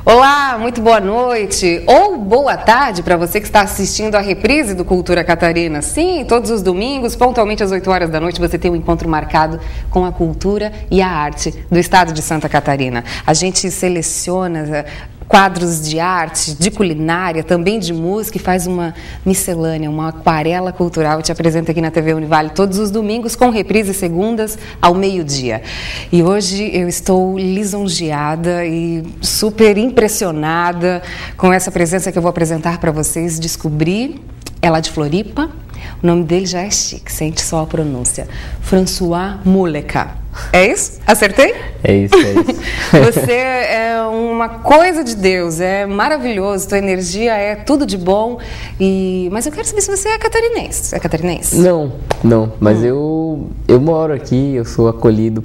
Olá, muito boa noite ou boa tarde para você que está assistindo a reprise do Cultura Catarina. Sim, todos os domingos, pontualmente às 8 horas da noite, você tem um encontro marcado com a cultura e a arte do estado de Santa Catarina. A gente seleciona quadros de arte, de culinária, também de música e faz uma miscelânea, uma aquarela cultural. Eu te apresento aqui na TV Univale todos os domingos com reprise segundas ao meio-dia. E hoje eu estou lisonjeada e super impressionada com essa presença que eu vou apresentar para vocês. Descobri, ela de Floripa, o nome dele já é chique, sente só a pronúncia. François Muleka. É isso? Acertei? É isso, é isso. Você é uma coisa de Deus, é maravilhoso, tua energia é tudo de bom. Mas eu quero saber se você é catarinense. É catarinense? Não, mas eu moro aqui, eu sou acolhido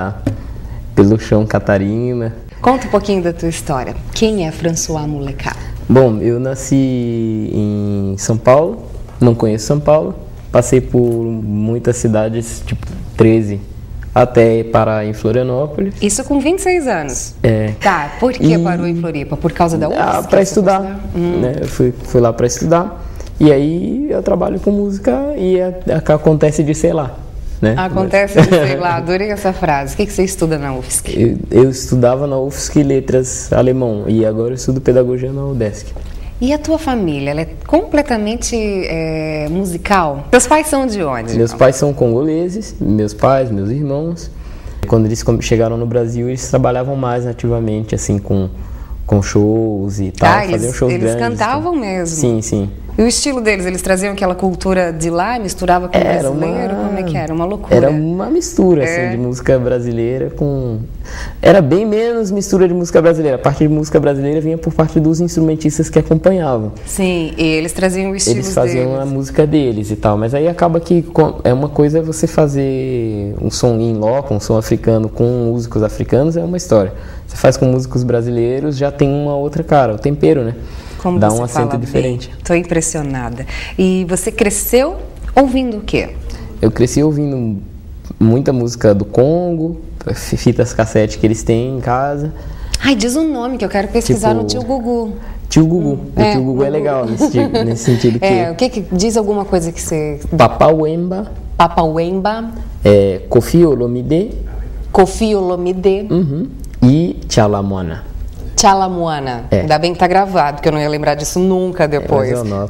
pelo chão Catarina. Conta um pouquinho da tua história. Quem é François Muleka? Bom, eu nasci em São Paulo, não conheço São Paulo, passei por muitas cidades, tipo 13, até parar em Florianópolis. Isso com 26 anos? É. Tá, por que parou em Floripa? Por causa da UFSC? Para estudar, né? Eu fui lá para estudar, e aí eu trabalho com música e acontece de sei lá, né? Acontece de sei lá, adorei essa frase. O que você estuda na UFSC? Eu estudava na UFSC Letras Alemão, e agora eu estudo Pedagogia na UDESC. E a tua família, ela é completamente musical? Teus pais são de onde? Meus pais são congoleses, meus irmãos. Quando eles chegaram no Brasil, eles trabalhavam mais ativamente, assim, com shows e tal, faziam shows grandes. Eles cantavam mesmo? Sim, sim. E o estilo deles, eles traziam aquela cultura de lá e misturava com o brasileiro? Como é que era? Uma loucura. Era uma mistura, assim, de música brasileira com... Era bem menos mistura de música brasileira. A parte de música brasileira vinha por parte dos instrumentistas que acompanhavam. Sim, e eles traziam o estilo deles. Eles faziam a música deles e tal. Mas aí acaba que é uma coisa você fazer um som in loco, um som africano com músicos africanos, é uma história. Você faz com músicos brasileiros, já tem uma outra cara, o tempero, né? Como dá um acento diferente. Estou impressionada. E você cresceu ouvindo o quê? Eu cresci ouvindo muita música do Congo, fitas cassete que eles têm em casa. Ai, diz um nome que eu quero pesquisar no Tio Gugu. Tio Gugu. O Tio Gugu é legal nesse sentido. O que diz alguma coisa que você... Papa Wemba. Papa Wemba. Koffi Olomide. Koffi Olomide. E Tchalamwana. Tchalamwana. Ainda bem que tá gravado, porque eu não ia lembrar disso nunca depois. Mas eu noto.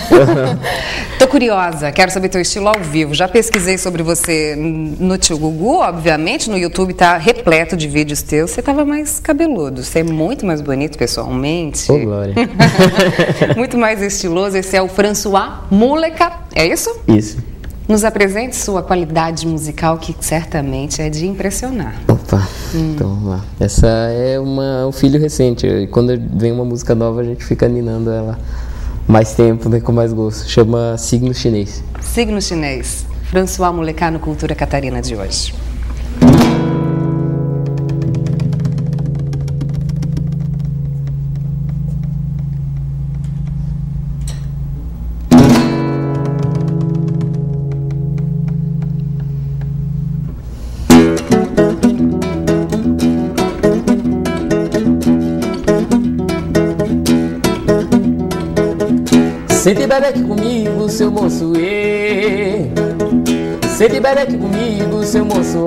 Tô curiosa, quero saber teu estilo ao vivo. Já pesquisei sobre você no Tio Gugu, obviamente, no YouTube tá repleto de vídeos teus. Você tava mais cabeludo, você é muito mais bonito pessoalmente. Ô, glória. Muito mais estiloso. Esse é o François Muleka, é isso? Isso. Nos apresente sua qualidade musical, que certamente é de impressionar. Opa, então vamos lá. Essa é um filho recente. Quando vem uma música nova, a gente fica ninando ela mais tempo, né, com mais gosto. Chama Signo Chinês. Signo Chinês. François Muleka no Cultura Catarina de hoje. Sente e bebe aqui comigo, seu moço, Sente e bebe aqui comigo, seu moço,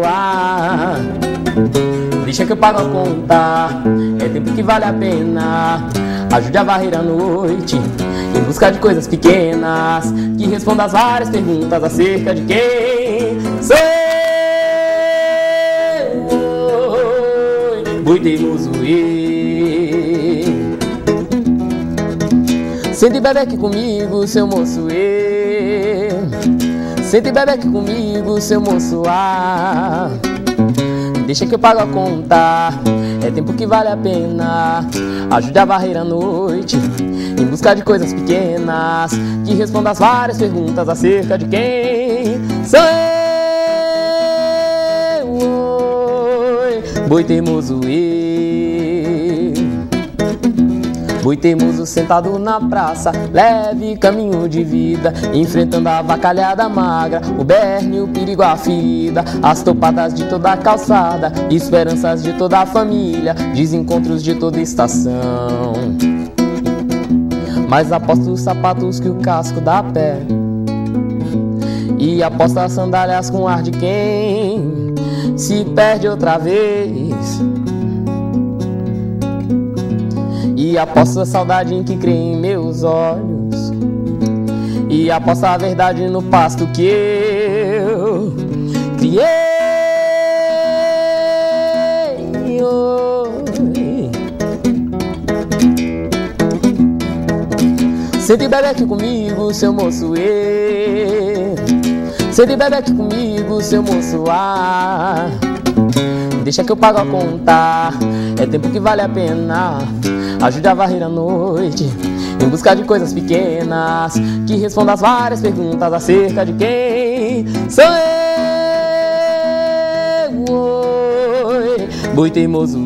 Deixa que eu pago a conta, é tempo que vale a pena. Ajude a varrer a noite, em busca de coisas pequenas, que responda as várias perguntas acerca de quem sou. Boi teimoso, Sente e bebe aqui comigo, seu moço, Sente e bebe aqui comigo, seu moço, Deixa que eu pago a conta, é tempo que vale a pena. Ajude a varrer a noite, em busca de coisas pequenas, que responda as várias perguntas acerca de quem sou eu. Boi teimoso, Boi teimoso sentado na praça, leve caminho de vida, enfrentando a avacalhada magra, o berne, o perigo, a ferida, as topadas de toda a calçada, esperanças de toda a família, desencontros de toda estação. Mas aposto os sapatos que o casco dá pé, e aposto as sandálias com ar de quem se perde outra vez. E aposto a saudade em que crê em meus olhos, e aposto a verdade no pasto que eu criei. Senta e bebe aqui comigo, seu moço, senta e bebe aqui comigo, seu moço, deixa que eu pago a conta, é tempo que vale a pena. Ajude a varrer a noite, em busca de coisas pequenas, que respondam as várias perguntas acerca de quem sou eu. Oi, boi teimoso,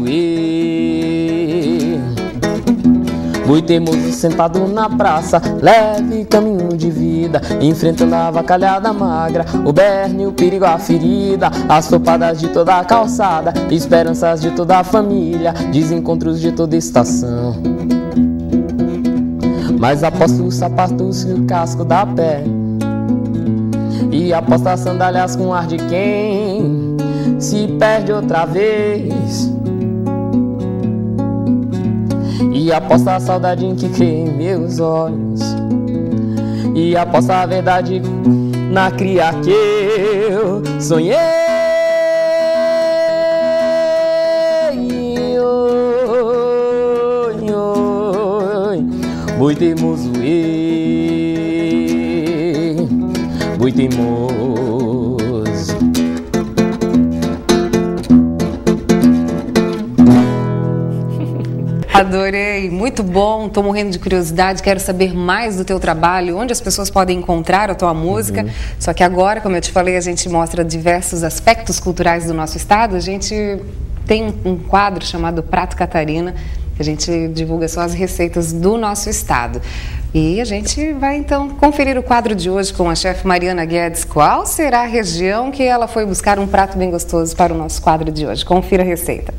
boi teimoso sentado na praça, leve caminho de vida, enfrentando a avacalhada magra, o berne, o perigo, a ferida, as topadas de toda a calçada, esperanças de toda a família, desencontros de toda estação. Mas aposto os sapatos que o casco dá pé, e aposto as sandálias com ar de quem se perde outra vez. E aposto a saudade em que crê em meus olhos, e aposto a verdade na cria que eu sonhei. Oi, oi, boi teimoso, boi teimoso. Adorei, muito bom, estou morrendo de curiosidade, quero saber mais do teu trabalho, onde as pessoas podem encontrar a tua música. Só que agora, como eu te falei, a gente mostra diversos aspectos culturais do nosso estado. A gente tem um quadro chamado Prato Catarina, que a gente divulga só as receitas do nosso estado. E a gente vai então conferir o quadro de hoje com a chefe Mariana Guedes. Qual será a região que ela foi buscar um prato bem gostoso para o nosso quadro de hoje? Confira a receita.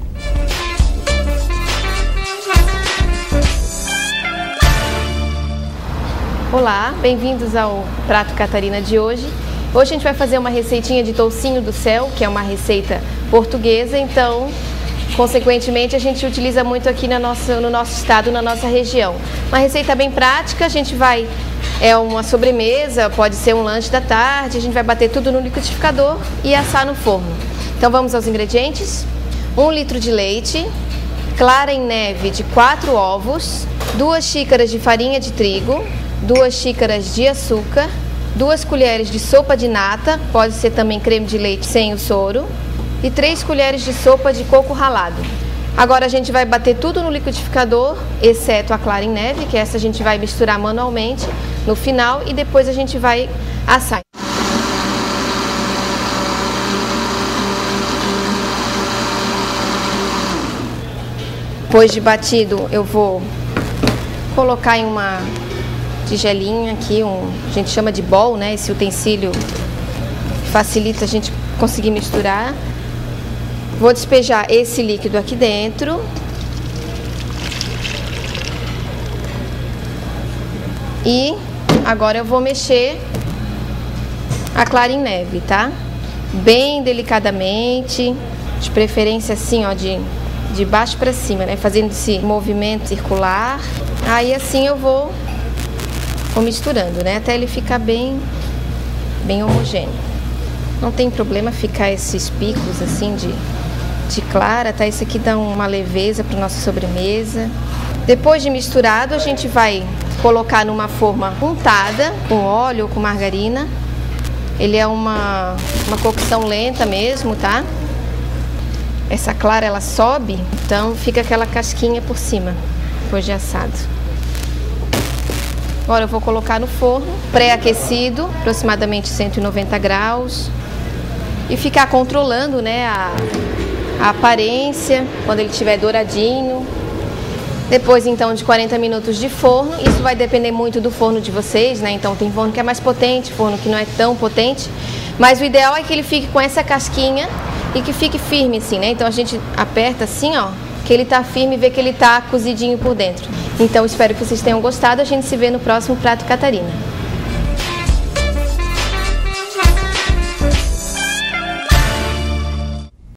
Olá, bem-vindos ao Prato Catarina de hoje. Hoje a gente vai fazer uma receitinha de toucinho do céu, que é uma receita portuguesa, então, consequentemente, a gente utiliza muito aqui no nosso estado, na nossa região. Uma receita bem prática, é uma sobremesa, pode ser um lanche da tarde, a gente vai bater tudo no liquidificador e assar no forno. Então vamos aos ingredientes: 1 litro de leite, clara em neve de 4 ovos, 2 xícaras de farinha de trigo, 2 xícaras de açúcar, 2 colheres de sopa de nata, pode ser também creme de leite sem o soro, e 3 colheres de sopa de coco ralado. Agora a gente vai bater tudo no liquidificador, exceto a clara em neve, que essa a gente vai misturar manualmente no final e depois a gente vai assar. Depois de batido, eu vou colocar em uma tigelinha aqui, a gente chama de bowl, né? Esse utensílio facilita a gente conseguir misturar. Vou despejar esse líquido aqui dentro. E agora eu vou mexer a clara em neve, tá? Bem delicadamente, de preferência assim, ó, de baixo para cima, né? Fazendo esse movimento circular. Aí assim eu vou misturando, né? Até ele ficar bem homogêneo. Não tem problema ficar esses picos assim de clara, tá? Isso aqui dá uma leveza para nossa sobremesa. Depois de misturado, a gente vai colocar numa forma untada com óleo ou com margarina. Ele é uma cocção lenta mesmo, tá? Essa clara ela sobe, então fica aquela casquinha por cima depois de assado. Agora eu vou colocar no forno, pré-aquecido, aproximadamente 190 graus. E ficar controlando, né, a aparência, quando ele estiver douradinho. Depois, então, de 40 minutos de forno. Isso vai depender muito do forno de vocês, né? Então, tem forno que é mais potente, forno que não é tão potente. Mas o ideal é que ele fique com essa casquinha e que fique firme, assim, né? Então, a gente aperta assim, ó, que ele tá firme e vê que ele tá cozidinho por dentro. Então, espero que vocês tenham gostado. A gente se vê no próximo Prato Catarina.